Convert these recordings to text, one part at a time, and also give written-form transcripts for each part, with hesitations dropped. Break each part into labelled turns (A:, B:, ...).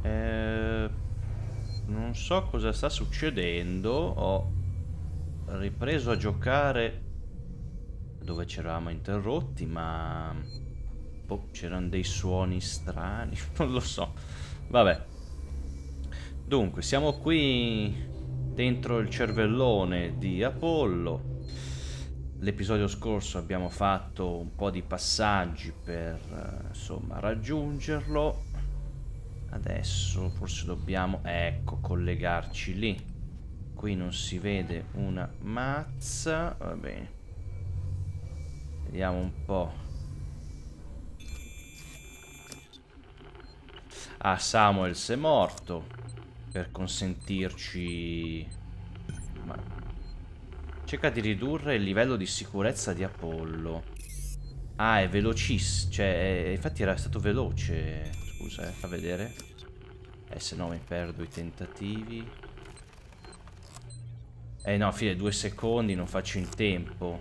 A: Eh, non so cosa sta succedendo. Ho ripreso a giocare dove ci eravamo interrotti, ma boh, c'erano dei suoni strani, non lo so. Vabbè. Dunque, siamo qui dentro il cervellone di Apollo. L'episodio scorso abbiamo fatto un po' di passaggi per, insomma, raggiungerlo. Adesso forse dobbiamo, ecco, collegarci lì. Qui non si vede una mazza. Va bene. Vediamo un po'. Ah, Samuels è morto per consentirci... Ma... Cerca di ridurre il livello di sicurezza di Apollo. Ah, è velocissimo. Cioè, infatti era stato veloce. Scusa, fa vedere. Se no mi perdo i tentativi. No, fine 2 secondi, non faccio in tempo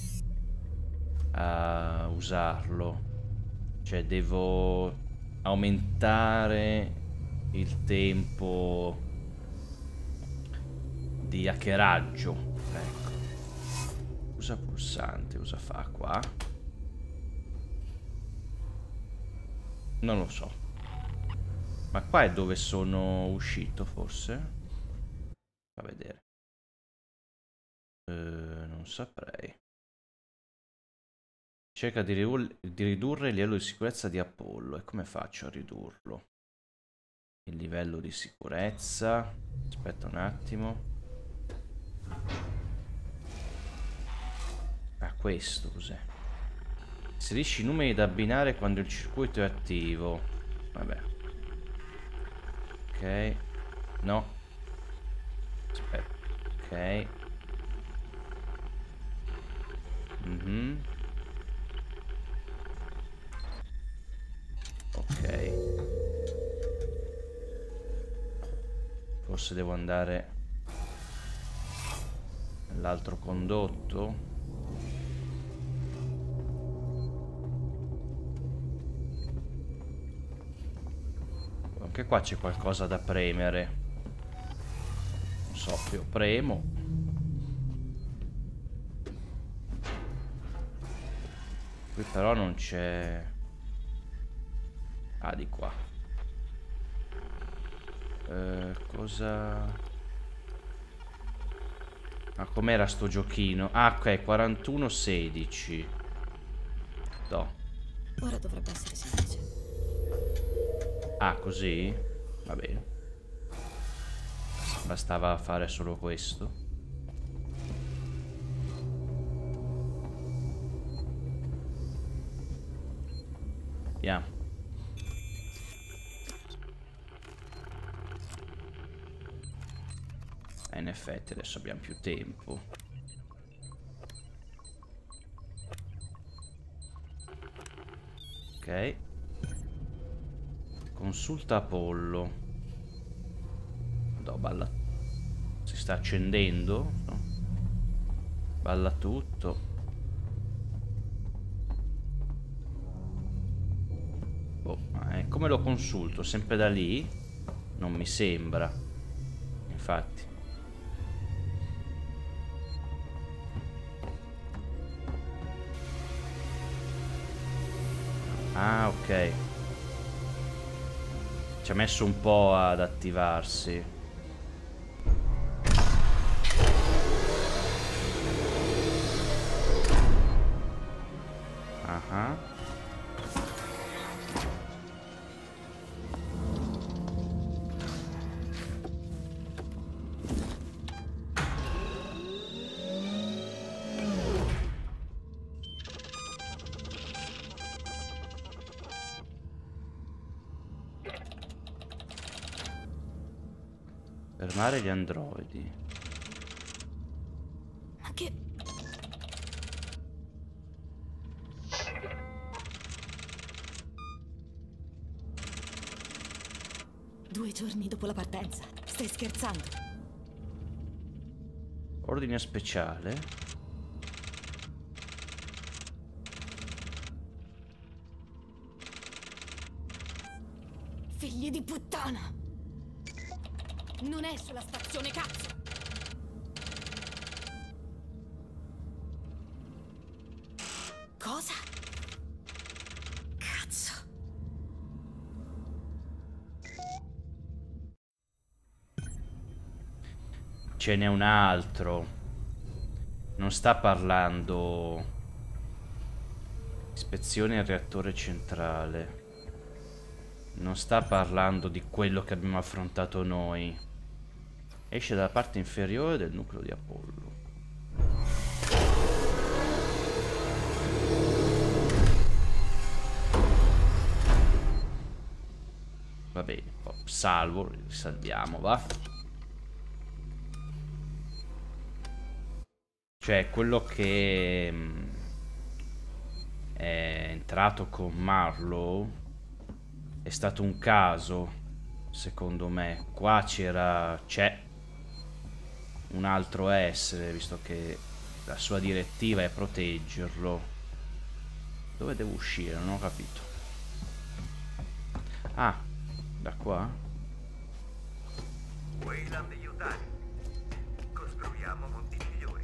A: a usarlo. Cioè, devo aumentare il tempo di hackeraggio. Ecco. Usa pulsante, cosa fa qua? Non lo so. Ma qua è dove sono uscito, forse? Fa vedere. Non saprei. Cerca di ridurre il livello di sicurezza di Apollo. E come faccio a ridurlo? Il livello di sicurezza. Aspetta un attimo. Ah, questo cos'è? Inserisci i numeri da abbinare quando il circuito è attivo. Vabbè. Ok. No. Aspetta. Ok. Ok. Forse devo andare nell'altro condotto. Anche qua c'è qualcosa da premere. Non so, io premo. Qui però non c'è... Ah, di qua. Cosa... Ah, com'era sto giochino? Ah, ok, 41-16. No.
B: Ora dovrebbe essere semplice.
A: Ah, così? Va bene. Bastava fare solo questo. Vediamo. In effetti adesso abbiamo più tempo. Ok. Consulta Apollo. No, balla. Si sta accendendo? No. Balla tutto. Oh, ma come lo consulto? Sempre da lì? Non mi sembra. Infatti. Ah, ok. Ci ha messo un po' ad attivarsi. Ah. Fermare gli androidi.
B: Ma che... 2 giorni dopo la partenza. Stai scherzando?
A: Ordine speciale.
B: Figli di puttana! Non è sulla stazione, cazzo! Cosa? Cazzo!
A: Ce n'è un altro. Non sta parlando. Ispezione al reattore centrale. Non sta parlando di quello che abbiamo affrontato noi. Esce dalla parte inferiore del nucleo di Apollo. Va bene, salvo, risalviamo, va. Cioè, quello che è entrato con Marlowe è stato un caso, secondo me. Qua c'è un altro essere, visto che la sua direttiva è proteggerlo. Dove devo uscire? Non ho capito. Ah, da qua?
C: Weyland Yutani. Costruiamo mondi migliori.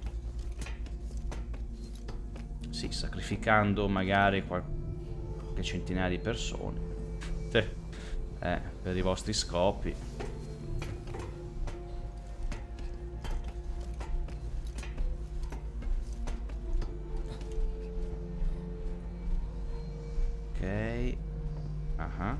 A: Sì, sacrificando magari qualche centinaia di persone. Per i vostri scopi. Ok. Ah.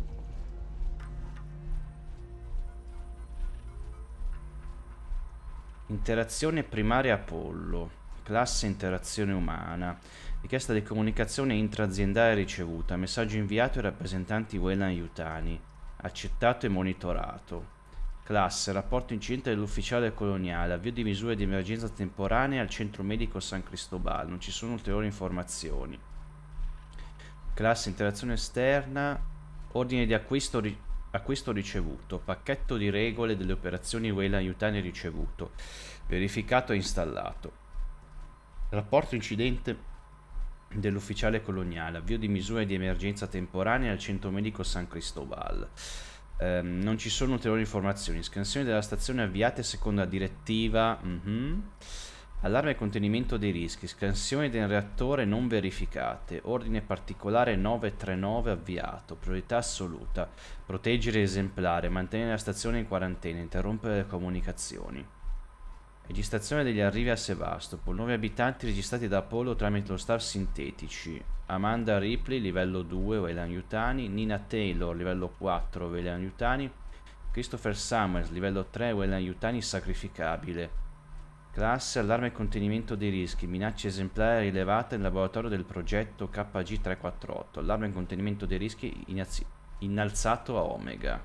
A: Interazione primaria Apollo. Classe interazione umana. Richiesta di comunicazione intraaziendale ricevuta. Messaggio inviato ai rappresentanti Weyland Yutani. Accettato e monitorato. Classe rapporto incidente dell'ufficiale coloniale. Avvio di misure di emergenza temporanea al centro medico San Cristobal. Non ci sono ulteriori informazioni. Classe interazione esterna. Ordine di acquisto ricevuto. Pacchetto di regole delle operazioni Weyland Yutani ricevuto. Verificato e installato. Rapporto incidente dell'ufficiale coloniale. Avvio di misure di emergenza temporanea al centro medico San Cristobal. Non ci sono ulteriori informazioni. Scansione della stazione avviate secondo la direttiva. Allarme contenimento dei rischi. Scansione del reattore non verificate. Ordine particolare 939 avviato. Priorità assoluta. Proteggere esemplare. Mantenere la stazione in quarantena. Interrompere le comunicazioni. Registrazione degli arrivi a Sevastopol. 9 abitanti registrati da Apollo tramite lo staff sintetici. Amanda Ripley, livello 2, Weyland Yutani. Nina Taylor, livello 4, Weyland Yutani. Christopher Summers, livello 3, Weyland Yutani sacrificabile. Classe allarme e contenimento dei rischi. Minacce esemplari rilevate nel laboratorio del progetto KG348. Allarme e contenimento dei rischi innalzato a Omega.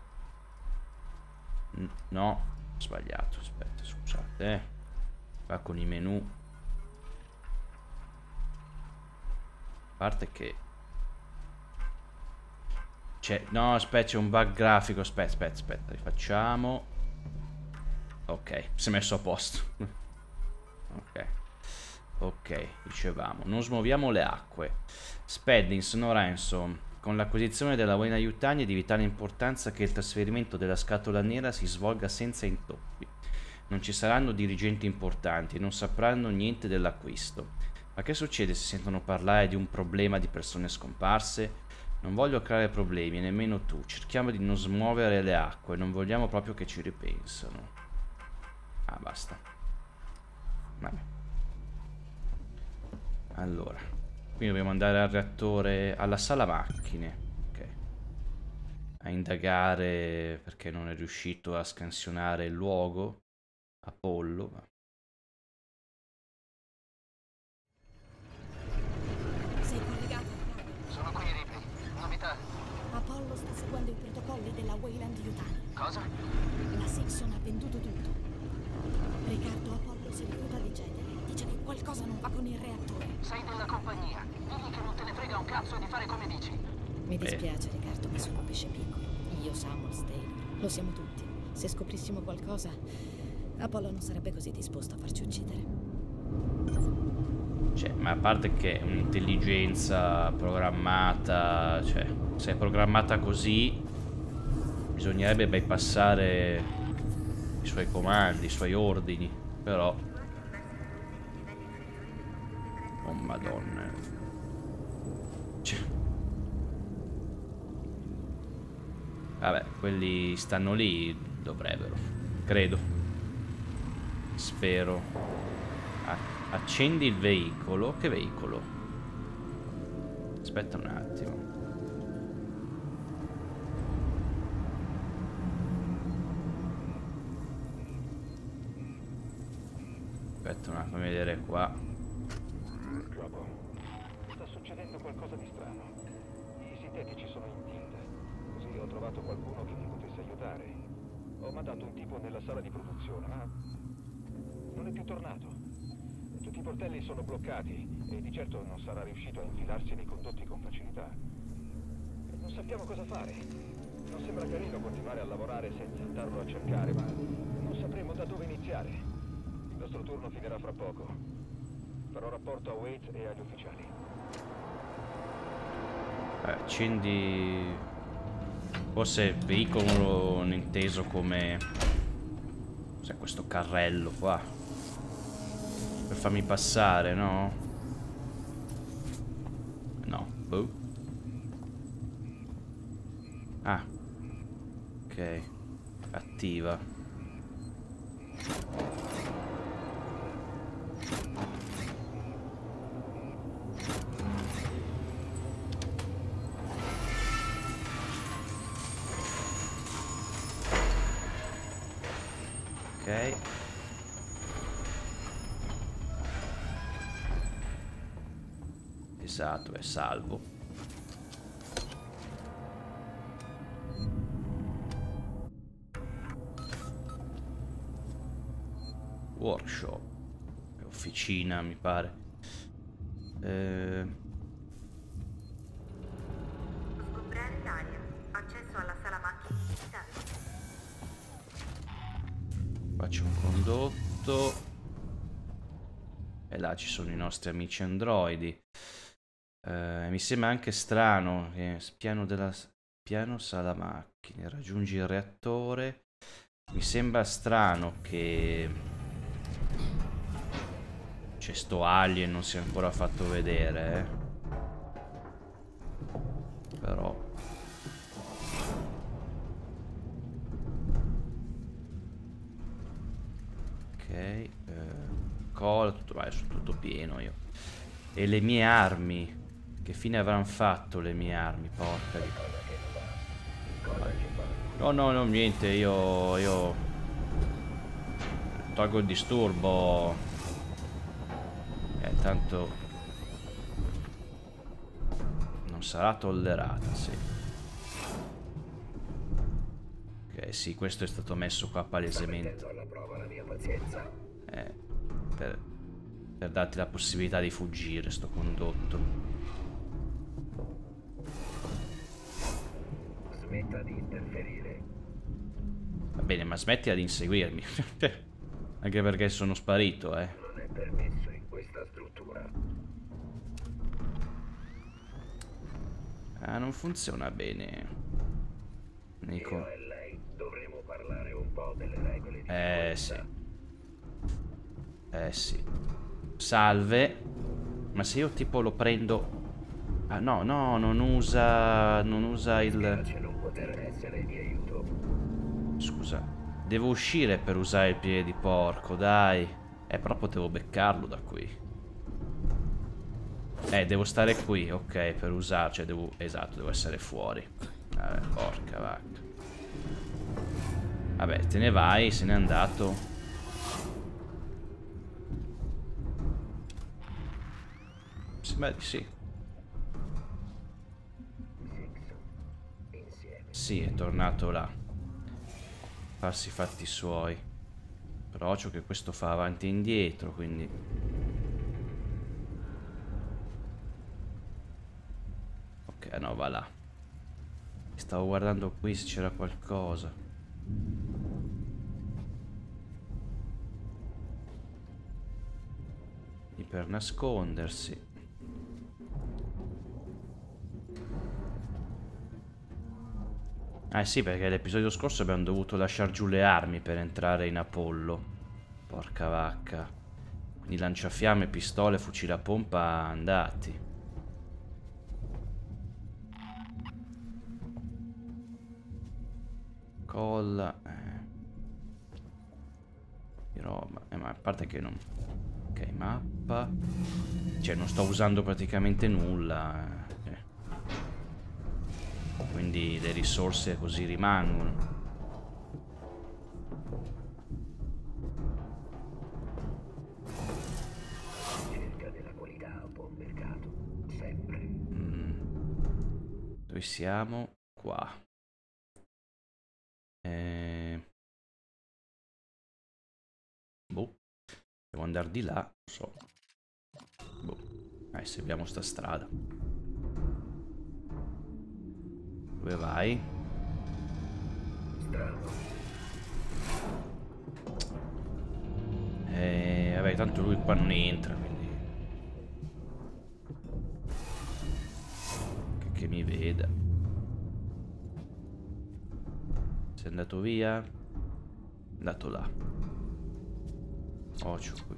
A: No, ho sbagliato. Aspetta, scusate. Qua con i menu. A parte che no, aspetta, c'è un bug grafico. Aspetta, rifacciamo. Ok, si è messo a posto. Ok, dicevamo, non smuoviamo le acque. Speddings, no ransom. Con l'acquisizione della Weyland Yutani è di vitale importanza che il trasferimento della scatola nera si svolga senza intoppi. Non ci saranno dirigenti importanti e non sapranno niente dell'acquisto. Ma che succede se sentono parlare di un problema di persone scomparse? Non voglio creare problemi, nemmeno tu. Cerchiamo di non smuovere le acque, non vogliamo proprio che ci ripensano. Ah, basta. Vabbè. Allora, quindi dobbiamo andare al reattore, alla sala macchine. Ok. A indagare perché non è riuscito a scansionare il luogo. Apollo.
B: Sei collegato?
C: Sono qui, Ripley. Novità?
B: Apollo sta seguendo i protocolli della Weyland Yutani.
C: Cosa?
B: La Sixon ha venduto tutto. Riccardo Apollo si rifiuta di cedere. Dice che qualcosa non va con il reattore.
C: Sei della compagnia. Digli che non te ne frega un cazzo di fare come dici.
B: Mi dispiace, Riccardo, ma sono un pesce piccolo. Io, Samuel, Taylor. Lo siamo tutti. Se scoprissimo qualcosa, Apollo non sarebbe così disposto a farci uccidere.
A: Cioè, ma a parte che è un'intelligenza programmata, cioè, se è programmata così, Bisognerebbe bypassare i suoi comandi, i suoi ordini, però... Oh madonna. Cioè... Vabbè, quelli stanno lì, dovrebbero, credo. Spero. Accendi il veicolo. Che veicolo? Aspetta un attimo. Aspetta un attimo, fammi vedere qua.
D: Capo, sta succedendo qualcosa di strano. I sintetici sono in tilt. Così ho trovato qualcuno che mi potesse aiutare. Ho mandato un tipo nella sala di produzione, ma non è più tornato. Tutti i portelli sono bloccati e di certo non sarà riuscito a infilarsi nei condotti con facilità. Non sappiamo cosa fare. Non sembra carino continuare a lavorare senza andarlo a cercare, ma non sapremo da dove iniziare. Il nostro turno finirà fra poco. Farò rapporto a Wade e agli ufficiali.
A: Accendi... Forse veicolo non inteso come... Cos'è questo carrello qua? Per farmi passare, no? No, boh. Ah. Ok. Attiva. Ok. Esatto, è salvo. Workshop. Officina, mi pare.
E: Sgombrare l'area. Accesso alla sala macchine digitale.
A: Faccio un condotto. E là ci sono i nostri amici androidi. Mi sembra anche strano che piano sala macchine, raggiungi il reattore. Mi sembra strano che c'è sto alien, non si è ancora fatto vedere, però ok, cola, tutto, vai, sono tutto pieno io. E le mie armi, che fine avranno fatto le mie armi, porca di... No, no, no, niente, io tolgo il disturbo. Tanto non sarà tollerata, sì. Ok, sì, questo è stato messo qua palesemente.
D: Alla prova la mia pazienza.
A: Per darti la possibilità di fuggire, sto condotto.
D: Smetta di interferire.
A: Va bene, ma smettila di inseguirmi. Anche perché sono sparito,
D: Non è permesso in questa struttura.
A: Ah, non funziona bene. Nico.
D: Io e lei dovremo parlare un po' delle regole di
A: Sì.
D: sicurezza.
A: Sì. Salve. Ma se io tipo lo prendo... Ah, no, no, non usa il...
D: Spiace non poter essere di aiuto.
A: Scusa. Devo uscire per usare il piede di porco, dai. Però potevo beccarlo da qui. Devo stare qui, ok, per usare, cioè devo... Esatto, devo essere fuori. Vabbè, porca vacca. Vabbè, te ne vai, se n'è andato. Sembra di sì. Sì, è tornato là. Farsi i fatti suoi. Però ciò che questo fa avanti e indietro, quindi... Ok, no, va là. Stavo guardando qui se c'era qualcosa. E per nascondersi. Eh sì, perché l'episodio scorso abbiamo dovuto lasciar giù le armi per entrare in Apollo. Porca vacca. Quindi lanciafiamme, pistole, fucile a pompa andati. Colla. Di roba. Ma a parte che non... Ok, mappa. Cioè non sto usando praticamente nulla. Quindi le risorse così rimangono.
D: Cerca della qualità a buon mercato, sempre.
A: Dove siamo? Qua. Boh. Devo andare di là, non so. Boh. Seguiamo sta strada. Dove vai?
D: Strano.
A: Vabbè, tanto lui qua non entra, quindi... Che mi veda. Sei andato via? È andato là. Occhio qui.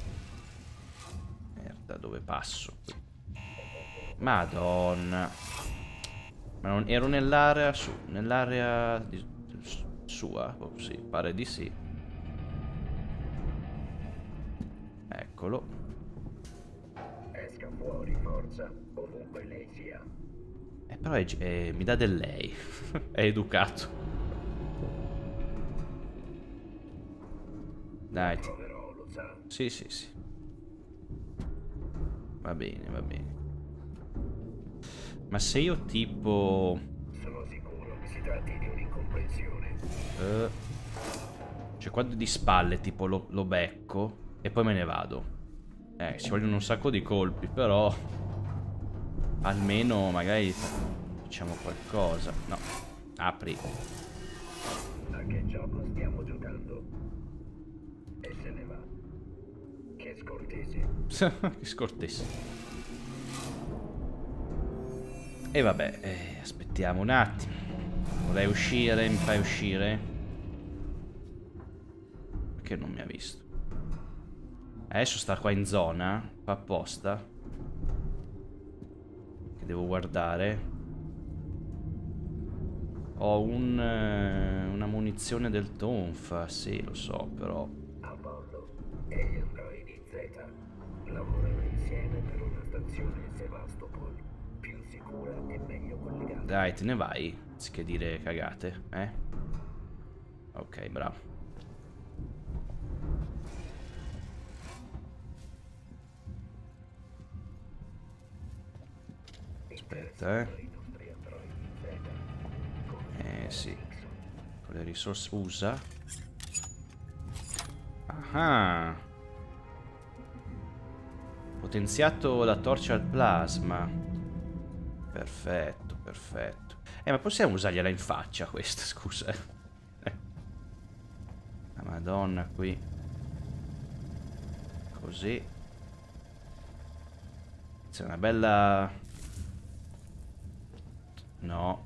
A: Merda, dove passo qui? Madonna. Ma non ero nell'area su... Nell'area sua? Oh, sì, pare di sì. Eccolo.
D: Esca fuori, forza, ovunque lei sia.
A: Però mi dà del lei. È educato. Dai.
D: Proverò, lo sa.
A: Sì, sì, sì. Va bene, va bene. Ma se io tipo...
D: Sono sicuro che si tratti di un'incomprensione.
A: Cioè quando di spalle tipo lo becco e poi me ne vado. Ci vogliono un sacco di colpi, però... Almeno magari facciamo qualcosa. No, apri.
D: A che gioco stiamo giocando? E se ne va. Che scortesi.
A: Che scortese. E vabbè, aspettiamo un attimo. Vorrei uscire, mi fai uscire? Perché non mi ha visto? Adesso sta qua in zona, fa apposta. Che devo guardare. Ho una munizione del tonfa, sì, lo so, però...
D: Apollo e gli androidi Z lavorano insieme per una stazione in Sevastopol, più sicura e meglio collegata.
A: Dai, te ne vai, anziché dire cagate, eh? Ok, bravo. Aspetta,
D: I nostri androidi Z.
A: sì. Con le risorse usa. Ah. Potenziato la torcia al plasma. Perfetto, perfetto. Ma possiamo usargliela in faccia questa, scusa. La Madonna qui. Così. C'è una bella... No.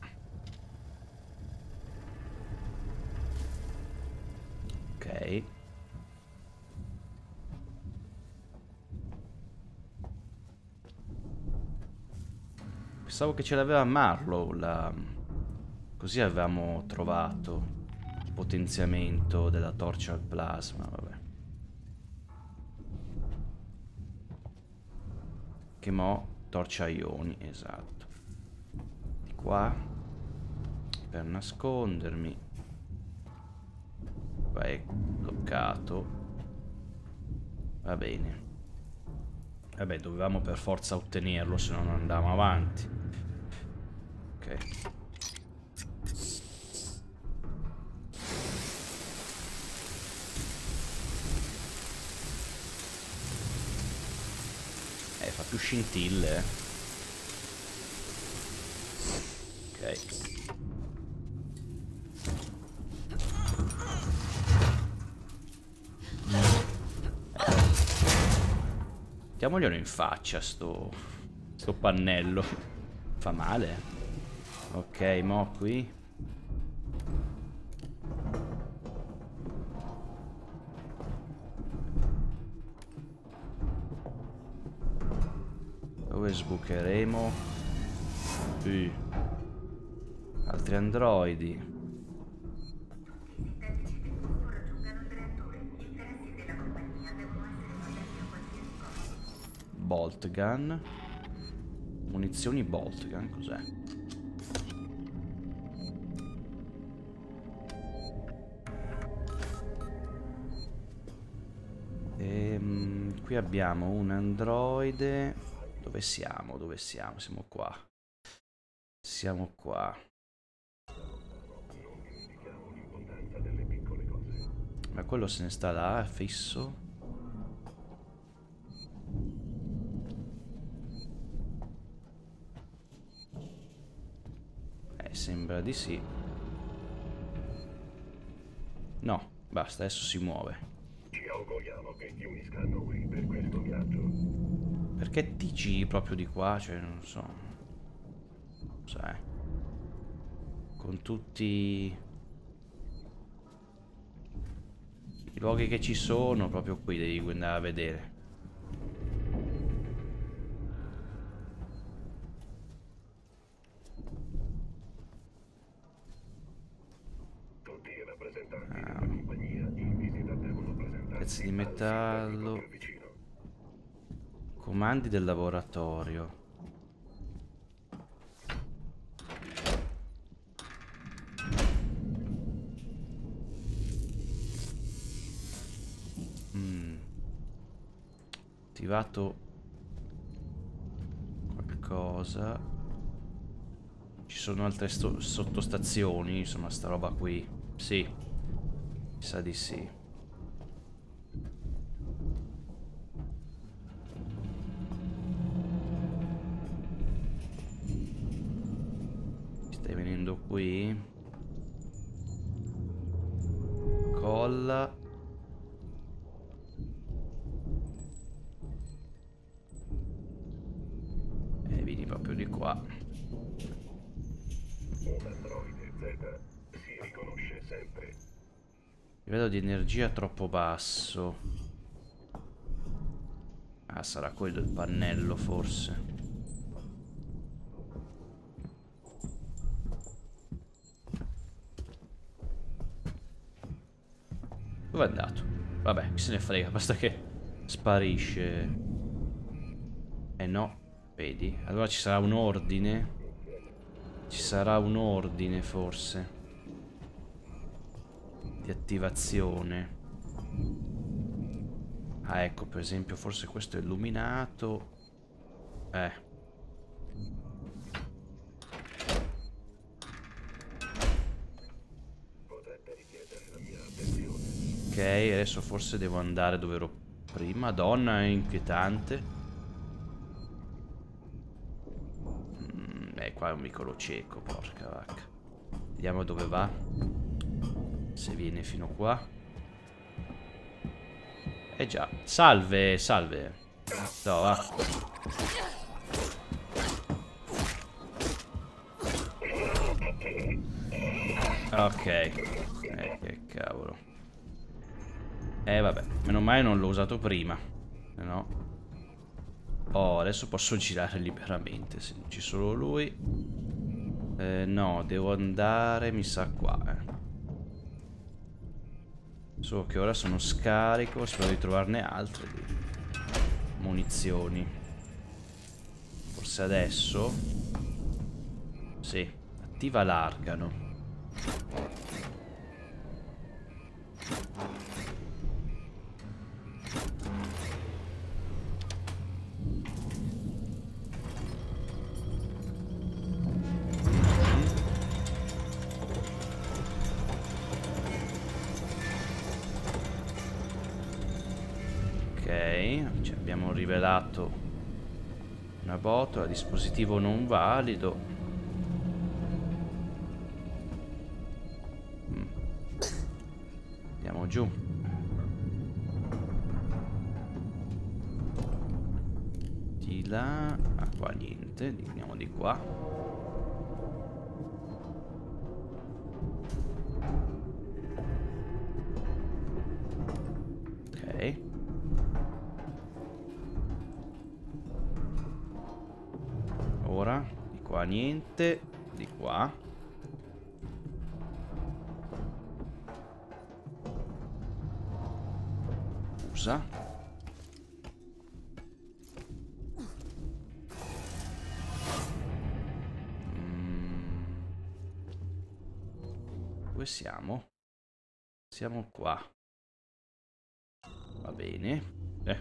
A: Ok. Pensavo che ce l'aveva Marlow, così avevamo trovato il potenziamento della torcia al plasma, vabbè. Che mo' torcia a ioni, esatto. Di qua, per nascondermi. Qua è bloccato. Va bene. Vabbè, dovevamo per forza ottenerlo, se no non andavamo avanti. Ok. Fa più scintille. Ok. Mettiamoglielo in faccia sto pannello. Fa male. Ok, mo qui. Poi sbucheremo. Altri androidi.
E: I tecnici di gruppo raggiungano il reattore. Gli interessi della compagnia devono essere protetti a qualsiasi costo.
A: Bolt gun. Munizioni bolt gun, cos'è? Qui abbiamo un androide. Dove siamo? Dove siamo? Siamo qua. Siamo qua. Ma quello se ne sta là, è fisso. Sembra di sì. No, basta, adesso si muove.
F: Ci auguriamo che ti uniscano qui per questo viaggio.
A: Perché ti giri proprio di qua? Cioè, non so. Sai. Con tutti i luoghi che ci sono, proprio qui devi andare a vedere.
F: Tutti i rappresentanti della compagnia in visita devono presentarsi
A: Pezzi di
F: al
A: metallo.
F: più vicino.
A: Comandi del laboratorio. Attivato qualcosa. Ci sono altre sottostazioni, insomma, sta roba qui. Sì, mi sa di sì. Stai venendo qui. Colla. E vieni proprio di qua.
F: Un androide Z si riconosce sempre.
A: Livello di energia troppo basso. Ah, sarà quello il pannello, forse. Dove è andato? Vabbè, chi se ne frega, basta che sparisce. Eh no, vedi? Allora ci sarà un ordine. Ci sarà un ordine, forse, di attivazione. Ah, ecco, per esempio, forse questo è illuminato.
F: Potrebbe richiedere la mia attenzione.
A: Ok, adesso forse devo andare dove ero prima. Madonna, è inquietante. Qua è un vicolo cieco, porca vacca. Vediamo dove va. Se viene fino qua. Già. Salve, salve. No, va. Ok. Che cavolo. Vabbè. Meno male non l'ho usato prima. No. Oh, adesso posso girare liberamente. Se non ci solo lui. No, devo andare, mi sa qua. Solo che ora sono scarico. Spero di trovarne altre di munizioni. Forse adesso. Sì, attiva l'argano. Ci abbiamo rivelato una botola, dispositivo non valido. Andiamo giù. Di là. Ah, qua niente, andiamo di qua. Ok. niente. Di qua. Usa. Dove siamo? Siamo qua. Va bene.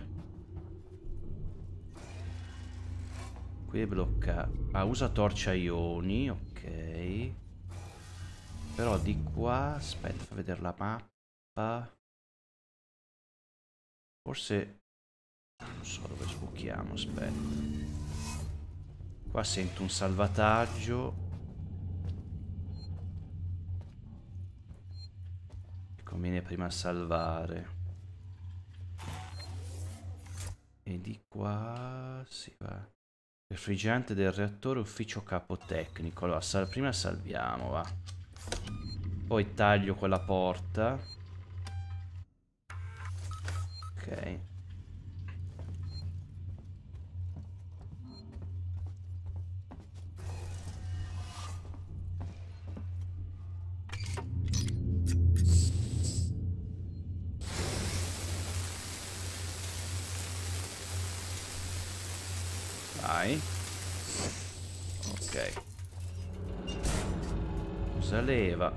A: Qui è bloccato. Ah, usa torcia ioni, ok. Però di qua, aspetta, fa vedere la mappa. Forse non so dove sbuchiamo, aspetta. Qua sento un salvataggio. Mi conviene prima salvare. E di qua si va. Refrigerante del reattore, ufficio capo tecnico. Allora, prima salviamo, va. Poi taglio quella porta. Ok. Vai. Ok. Usa leva.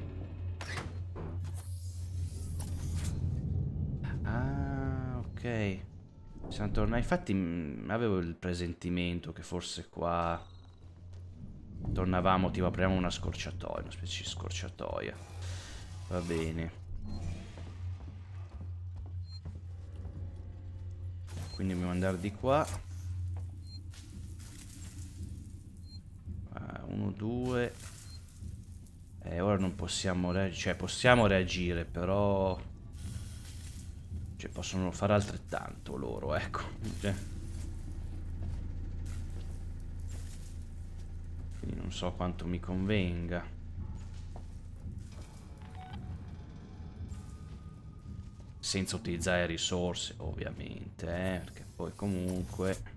A: Ah, ok. Siamo tornati. Infatti avevo il presentimento che forse qua tornavamo, tipo apriamo una scorciatoia, una specie di scorciatoia. Va bene. Quindi dobbiamo andare di qua. 1, 2. Ora non possiamo reagire. Cioè, possiamo reagire, però. Cioè, possono fare altrettanto loro, ecco. Cioè. Quindi non so quanto mi convenga. Senza utilizzare risorse, ovviamente, perché poi comunque.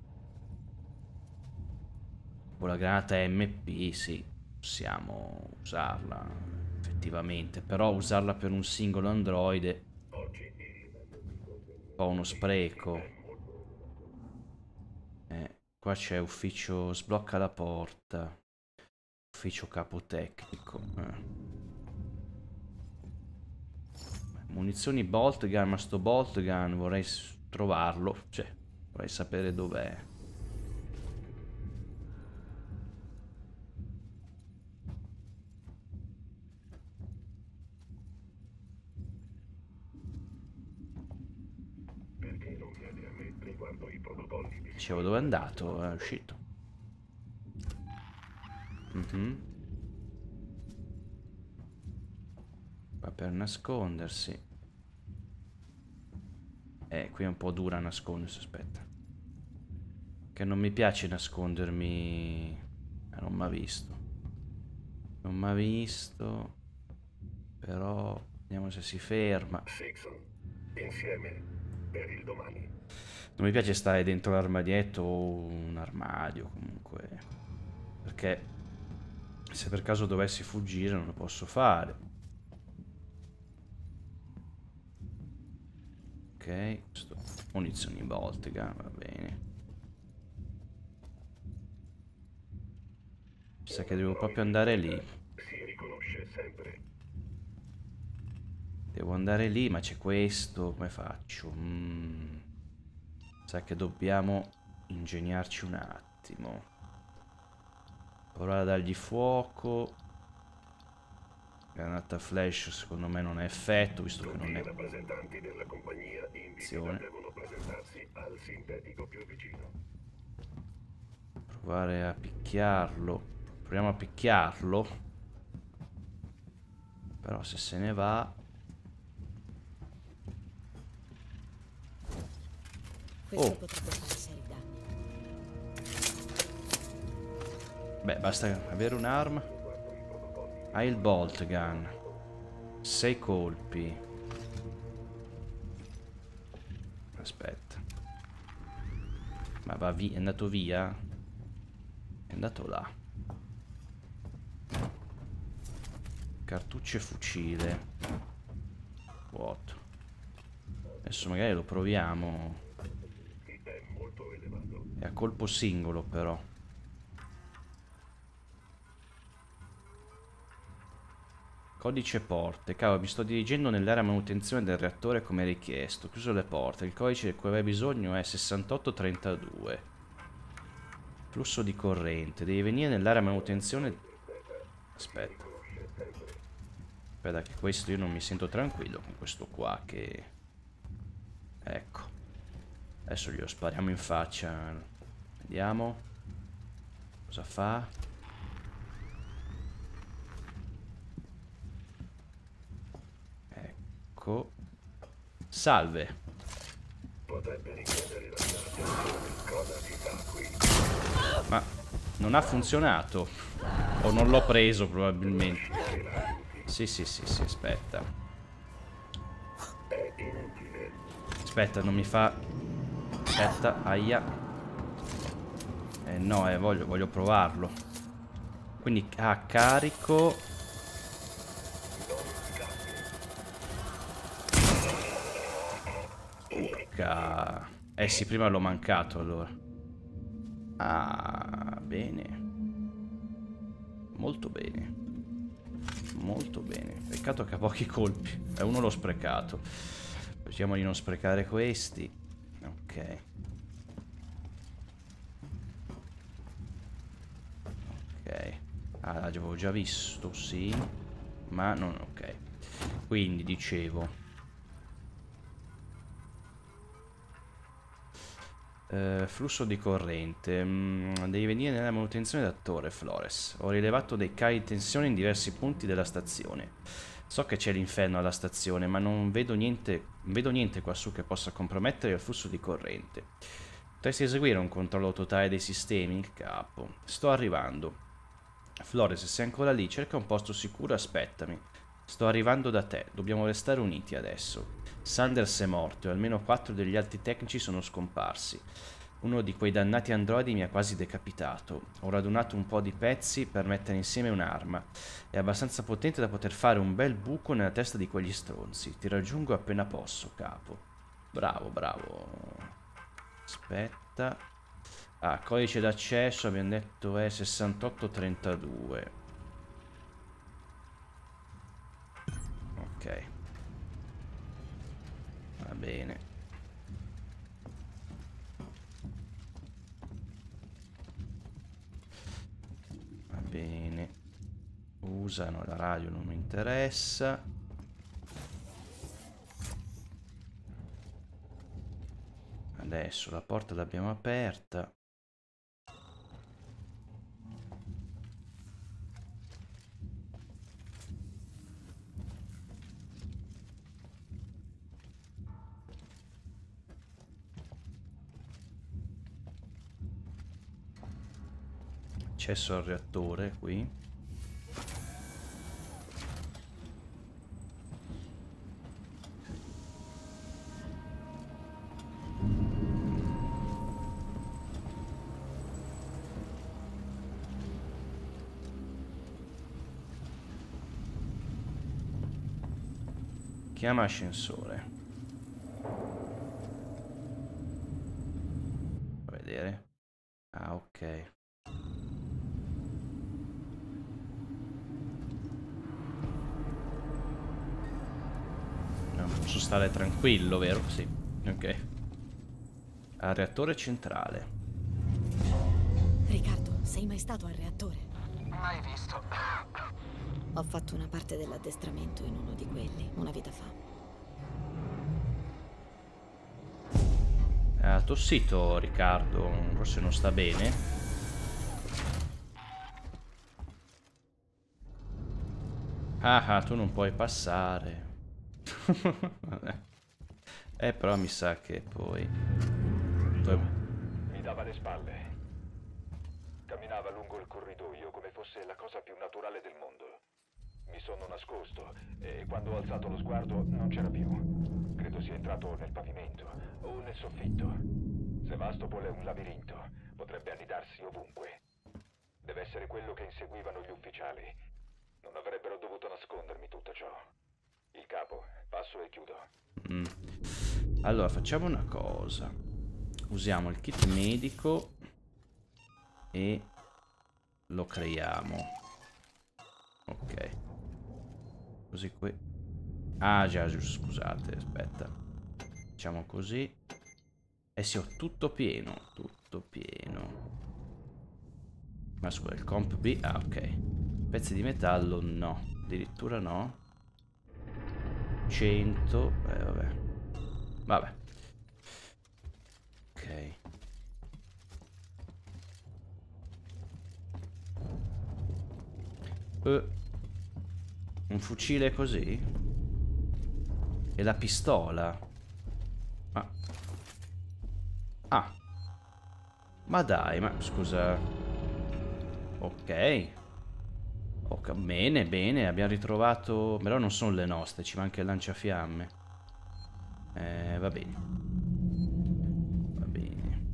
A: Con la granata MP, sì, possiamo usarla effettivamente, però usarla per un singolo androide è un po' uno spreco. Qua c'è ufficio, sblocca la porta, ufficio capo tecnico. Munizioni bolt gun, ma sto bolt gun vorrei trovarlo, cioè vorrei sapere dov'è. Dicevo, dove è andato? È uscito. Qua per nascondersi. Qui è un po' dura nascondersi, aspetta. Che non mi piace nascondermi. Non mi ha visto. Non mi ha visto. Però vediamo se si ferma.
F: Insieme per il domani.
A: Non mi piace stare dentro l'armadietto o un armadio comunque. Perché se per caso dovessi fuggire non lo posso fare. Ok, munizioni Boltega, va bene. Mi sa che devo proprio andare lì.
F: Si riconosce sempre.
A: Devo andare lì, ma c'è questo, come faccio? Sa che dobbiamo ingegnarci un attimo. Provare a dargli fuoco. Granata flash secondo me non ha effetto, visto che non è.
F: I rappresentanti della compagnia in visita devono presentarsi al sintetico più vicino.
A: Provare a picchiarlo. Proviamo a picchiarlo. Però se se ne va.
B: Questo potrebbe fare seri danni.
A: Beh, basta avere un'arma. Hai il bolt gun. 6 colpi. Aspetta. Ma va via, è andato via? È andato là. Cartucce fucile. Vuoto. Adesso magari lo proviamo.
F: È molto elevato.
A: È a colpo singolo però. Codice porte. Cavolo, mi sto dirigendo nell'area manutenzione del reattore come richiesto. Chiuso le porte. Il codice di cui avevi bisogno è 6832. Flusso di corrente. Devi venire nell'area manutenzione. Aspetta. Aspetta che questo io non mi sento tranquillo con questo qua che... Ecco. Adesso glielo spariamo in faccia. Vediamo. Cosa fa? Ecco. Salve.
F: Potrebbe richiedere la mia attenzione. Cosa si fa qui?
A: Ma non ha funzionato. O non l'ho preso probabilmente. Sì, aspetta.
F: È inutile.
A: Aspetta, non mi fa... Aspetta, aia. No, voglio provarlo. Quindi, carico. Urca. Sì, prima l'ho mancato allora. Ah, bene. Molto bene. Molto bene. Peccato che ha pochi colpi. Uno l'ho sprecato. Cerchiamo di non sprecare questi. Ok. Ok. Ah, l'avevo già visto, sì. Ma non... ok. Quindi, dicevo... flusso di corrente. Devi venire nella manutenzione d'attore, Flores. Ho rilevato dei cali di tensione in diversi punti della stazione. So che c'è l'inferno alla stazione, ma non vedo niente qua su che possa compromettere il flusso di corrente. Potresti eseguire un controllo totale dei sistemi? Il capo. Sto arrivando. Flores, se sei ancora lì, cerca un posto sicuro e aspettami. Sto arrivando da te. Dobbiamo restare uniti adesso. Sanders è morto e almeno 4 degli altri tecnici sono scomparsi. Uno di quei dannati androidi mi ha quasi decapitato. Ho radunato un po' di pezzi per mettere insieme un'arma. È abbastanza potente da poter fare un bel buco nella testa di quegli stronzi. Ti raggiungo appena posso, capo. Bravo, bravo. Aspetta. Ah, codice d'accesso abbiamo detto è 6832. Ok. Va bene. Va bene. Usano la radio, non mi interessa. Adesso la porta l'abbiamo aperta. Accesso al reattore qui. Chiama ascensore. Fa vedere. Ah, ok. Posso stare tranquillo, vero? Sì. Ok. Al reattore centrale.
B: Riccardo, sei mai stato al reattore?
C: Mai visto.
B: Ho fatto una parte dell'addestramento in uno di quelli, una vita fa.
A: Ha tossito Riccardo, forse non sta bene. Ah, tu non puoi passare. Però mi sa che poi...
D: Mi dava le spalle. Camminava lungo il corridoio come fosse la cosa più naturale del mondo. Mi sono nascosto e quando ho alzato lo sguardo non c'era più. Credo sia entrato nel pavimento o nel soffitto. Sevastopol è un labirinto, potrebbe annidarsi ovunque. Deve essere quello che inseguivano gli ufficiali. Non avrebbero dovuto nascondermi tutto ciò. Il capo, passo e chiudo.
A: Allora, facciamo una cosa. Usiamo il kit medico e lo creiamo. Ok. Così qui. Ah, già, giusto, scusate, aspetta. Facciamo così. Eh sì, ho tutto pieno. Tutto pieno. Ma scusa, il comp B. Ah, ok. Pezzi di metallo, no. Addirittura no. 100. Vabbè. Vabbè. Ok. Un fucile così? E la pistola? Ma... Ah. Ma dai, ma scusa. Ok. Bene, bene, abbiamo ritrovato... Però non sono le nostre, ci manca il lanciafiamme. Va bene. Va bene.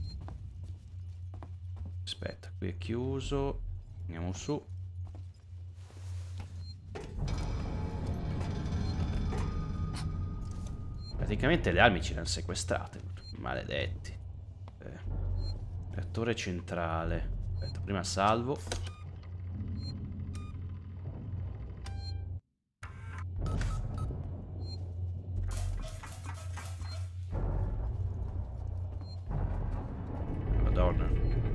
A: Aspetta, qui è chiuso. Andiamo su. Praticamente le armi ce le hanno sequestrate. Maledetti. Reattore centrale. Aspetta, prima salvo. Madonna.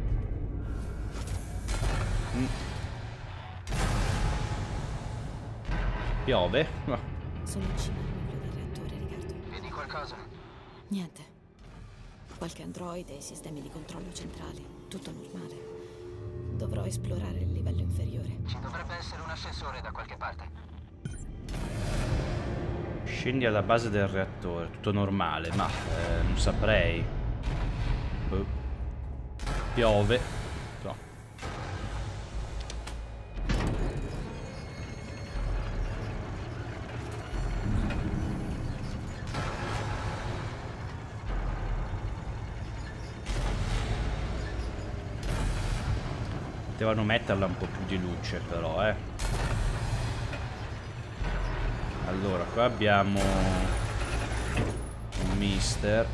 A: Piove? No.
B: Sono in cima al nucleo del reattore, Riccardo.
C: Vedi qualcosa?
B: Niente. Qualche androide e sistemi di controllo centrali. Tutto normale. Dovrò esplorare il livello inferiore.
C: Ci dovrebbe essere un ascensore da qualche parte.
A: Scendi alla base del reattore. Tutto normale, ma non saprei. Piove. No. Potevano metterla un po' più di luce però, Allora, qua abbiamo un mister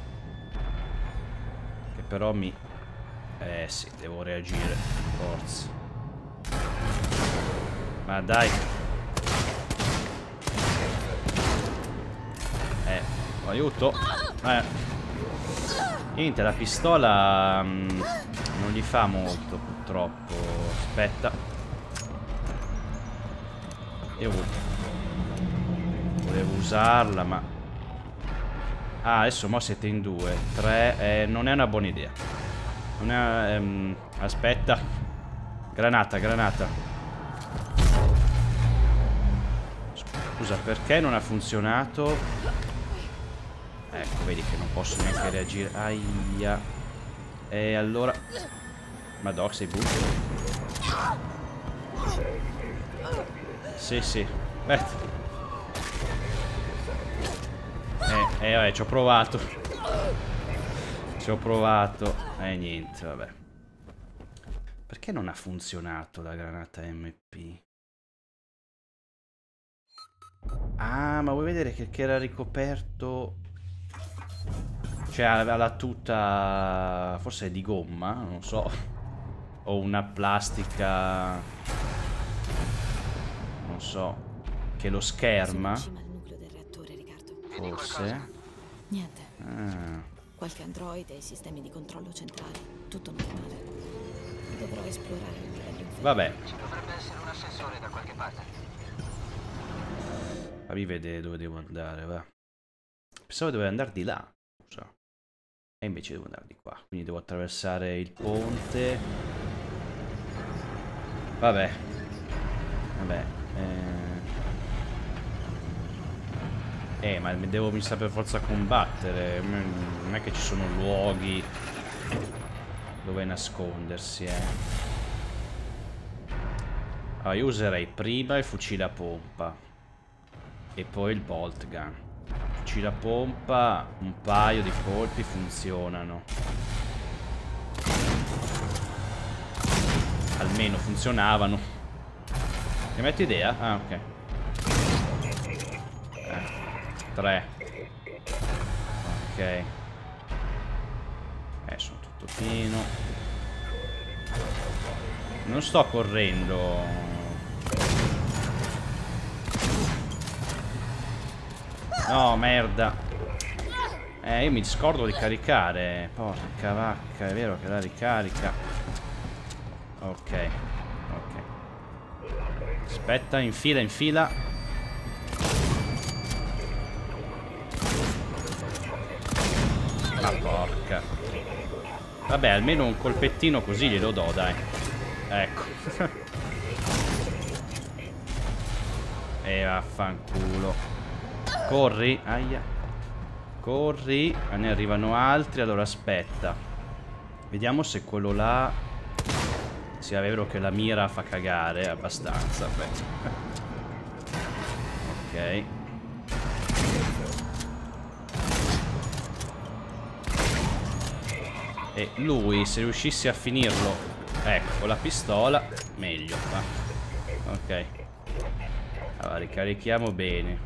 A: che però mi... sì, devo reagire, forza. Ma dai. Aiuto. Niente, la pistola non gli fa molto, purtroppo. Aspetta. Io volevo usarla, ma... Ah, adesso mo siete in 2. 3, non è una buona idea. Non è... aspetta. Granata, granata. Scusa, perché non ha funzionato? Ecco, vedi che non posso neanche reagire. Aia. E allora... Madò, sei buffo. Sì, sì. Vabbè, ci ho provato. Ci ho provato. Niente, vabbè. Perché non ha funzionato la granata MP? Ah, ma vuoi vedere che era ricoperto... Cioè, aveva la tuta... Forse è di gomma, non so. O una plastica... Non so. Che lo scherma.
B: Sono in cima al nucleo del reattore, Riccardo.
A: Forse.
B: Niente.
A: Ah.
B: Qualche androide e sistemi di controllo centrali. Tutto normale. Dovrò esplorare il livello inferiore.
A: Vabbè.
C: Ci dovrebbe essere un ascensore da qualche parte.
A: Fammi vedere dove devo andare, va. Pensavo dovevo andare di là. Non so. E invece devo andare di qua. Quindi devo attraversare il ponte. Vabbè. Vabbè. Ma devo mi sa per forza combattere. Non è che ci sono luoghi dove nascondersi, Allora, io userei prima il fucile a pompa e poi il bolt gun. Fucile a pompa, un paio di colpi funzionano. Almeno funzionavano. Ti metti idea? Ah, ok. 3. Ok. Sono tutto pieno. Non sto correndo. No, merda. Io mi scordo di caricare. Porca vacca, è vero che la ricarica. Ok. Ok. Aspetta, in fila, in fila. Ah, porca. Vabbè, almeno un colpettino così glielo do, dai. Ecco. E vaffanculo. Corri. Aia. Corri. Ne arrivano altri. Allora aspetta. Vediamo se quello là. Sì, è vero che la mira fa cagare abbastanza. Beh. Ok. E lui, se riuscissi a finirlo, ecco, con la pistola, meglio. Va. Ok. Allora, ricarichiamo bene.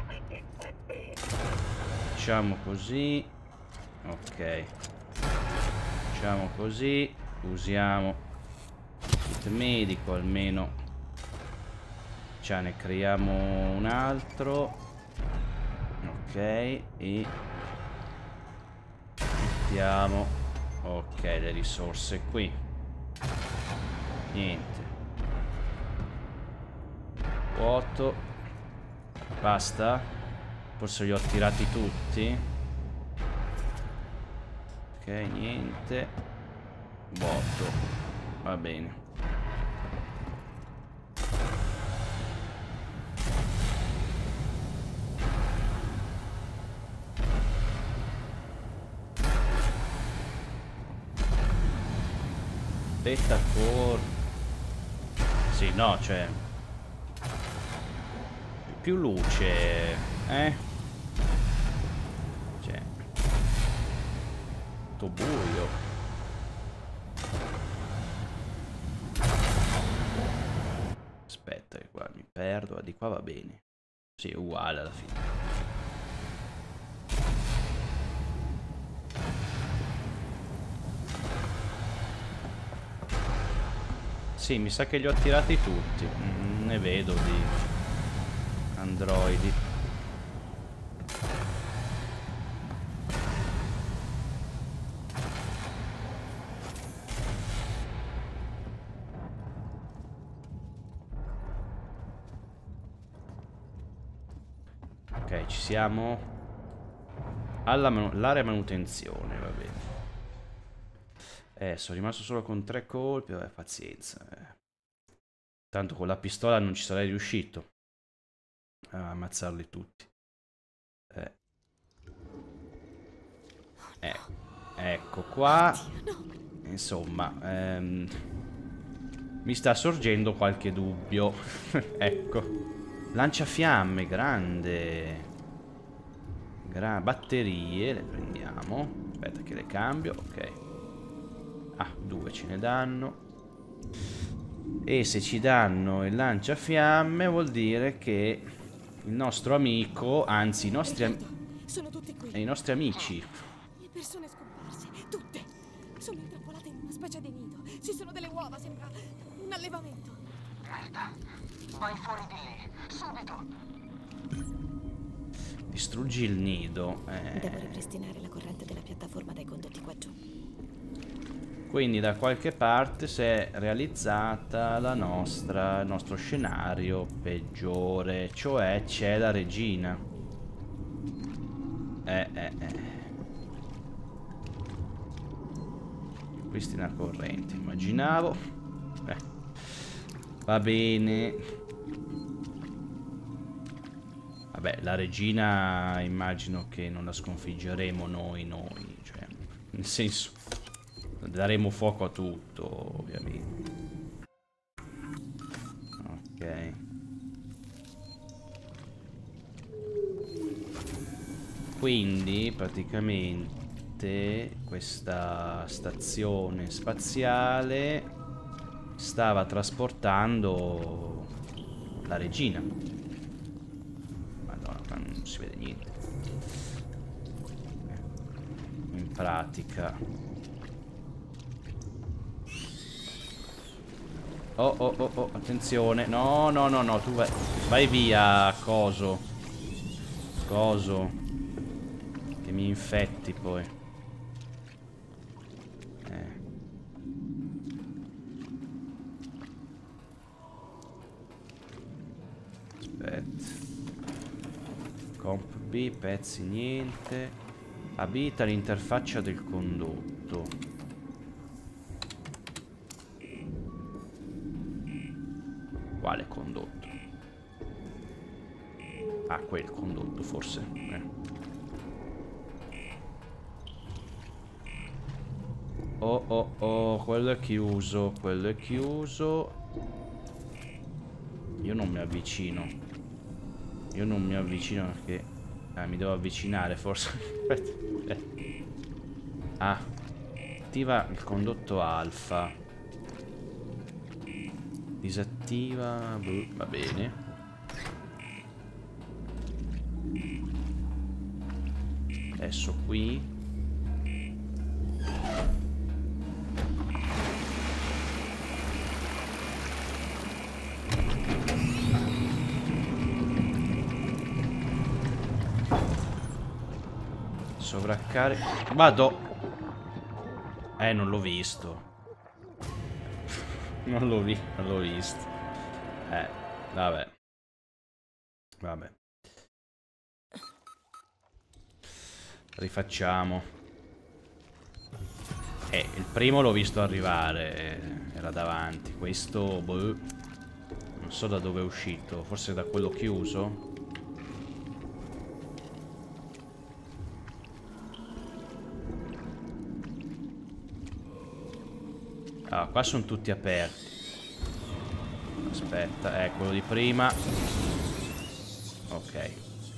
A: Facciamo così. Ok. Facciamo così. Usiamo il medico almeno. Cioè, ne creiamo un altro. Ok. E mettiamo. Ok, le risorse qui. Niente. Vuoto. Basta. Forse li ho tirati tutti. Ok, niente. Vuoto. Va bene. Aspetta, sì, no, cioè più luce, cioè tutto buio. Aspetta che qua mi perdo, di qua va bene. Sì, è uguale alla fine. Sì, mi sa che li ho tirati tutti. Ne vedo di androidi. Ok, ci siamo. All'area manutenzione, va bene. Sono rimasto solo con 3 colpi, vabbè, pazienza. Tanto con la pistola non ci sarei riuscito a ammazzarli tutti. Ecco qua. Insomma, mi sta sorgendo qualche dubbio. Ecco. Lanciafiamme, grande. Batterie, le prendiamo. Aspetta che le cambio, ok. Ah, 2 ce ne danno. E se ci danno il lanciafiamme vuol dire che il nostro amico, anzi i nostri
B: sono tutti qui.
A: i nostri amici.
B: Le persone scomparse, tutte. Sono intrappolate in una specie di nido. Ci sono delle uova, sembra un allevamento.
C: Merda. Vai fuori di lì, subito.
A: Distruggi il nido.
B: Devo ripristinare la corrente della piattaforma dai condotti qua giù.
A: Quindi da qualche parte si è realizzata il nostro scenario peggiore, cioè c'è la regina. Pristina corrente, immaginavo. Va bene. Vabbè, la regina immagino che non la sconfiggeremo noi, cioè, nel senso, daremo fuoco a tutto, ovviamente. Ok. Quindi, praticamente, questa stazione spaziale stava trasportando la regina. Madonna, qua non si vede niente. In pratica. Oh, oh, oh, oh, attenzione. No, no, no, no, tu vai via, coso. Coso. Che mi infetti poi. Comp B, pezzi niente. Abilita l'interfaccia del condotto. Quale condotto? Ah, quel condotto forse. Oh oh oh, quello è chiuso, quello è chiuso. Io non mi avvicino. Io non mi avvicino perché... mi devo avvicinare forse. Ah. Attiva il condotto alfa. Disattiva... va bene. Adesso qui. Sovraccarico. Vado. Non l'ho visto. Non l'ho visto. Vabbè. Vabbè. Rifacciamo. Il primo l'ho visto arrivare. Era davanti. Questo, boh, non so da dove è uscito. Forse da quello chiuso. Ah, qua sono tutti aperti. Aspetta, quello di prima. Ok.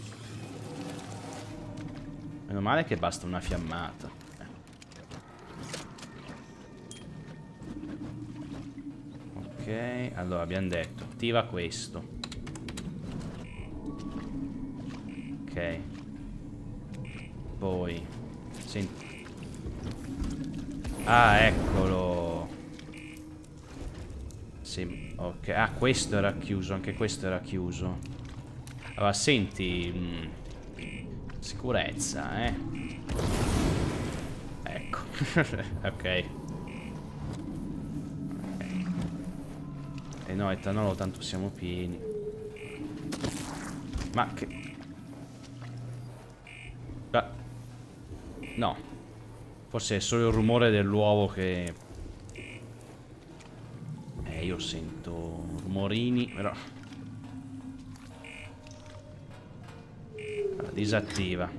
A: Meno male che basta una fiammata. Ok, allora abbiamo detto, attiva questo. Ok. Poi senti. Ah, eccolo. Sì, ok. Ah, questo era chiuso, anche questo era chiuso. Allora, senti, sicurezza, ecco. Ok. E no, etanolo tanto siamo pieni. Ma che... No. Forse è solo il rumore dell'uovo che... io sento rumorini, però... Allora, disattiva.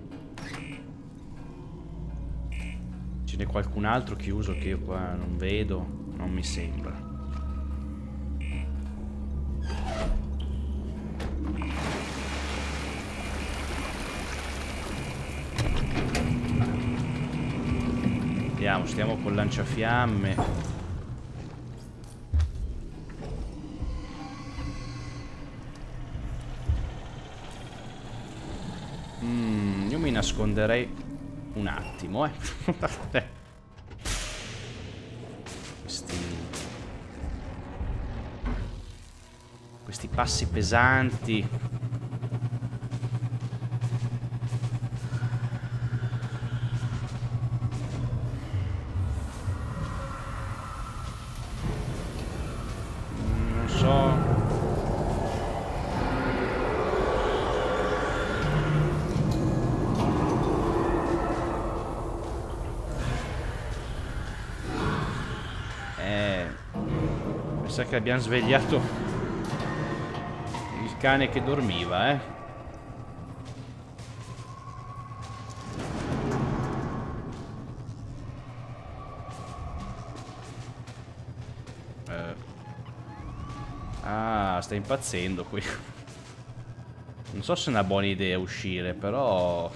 A: Ce n'è qualcun altro chiuso che io qua non vedo? Non mi sembra. Andiamo, stiamo col lanciafiamme. Io mi nasconderei un attimo, Questi passi pesanti. Non so. Mi sa che abbiamo svegliato il cane che dormiva, Ah, sta impazzendo qui. Non so se è una buona idea uscire, però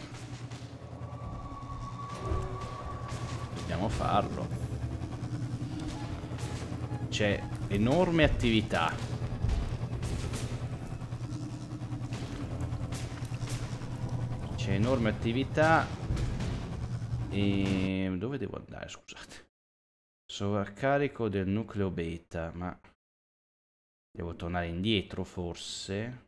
A: dobbiamo farlo. C'è enorme attività. C'è enorme attività. E dove devo andare, scusate? Sovraccarico del nucleo beta, ma devo tornare indietro forse.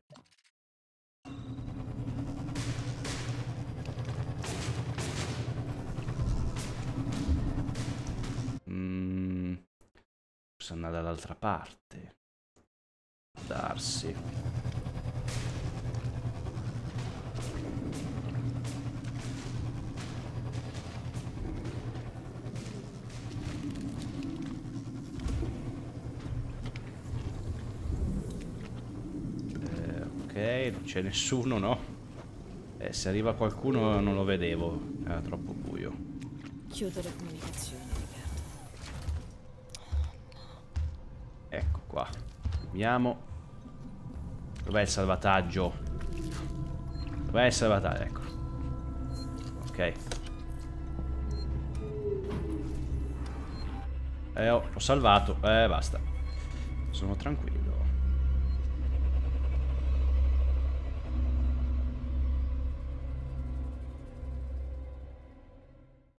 A: Posso andare dall'altra parte. Darsi. Ok, non c'è nessuno, no? Se arriva qualcuno non lo vedevo, era troppo buio.
B: Chiudo le comunicazioni, Riccardo.
A: Ecco qua. Vediamo. Dov'è il salvataggio? Dov'è il salvataggio? Eccolo. Ok. Ho salvato. Basta. Sono tranquillo.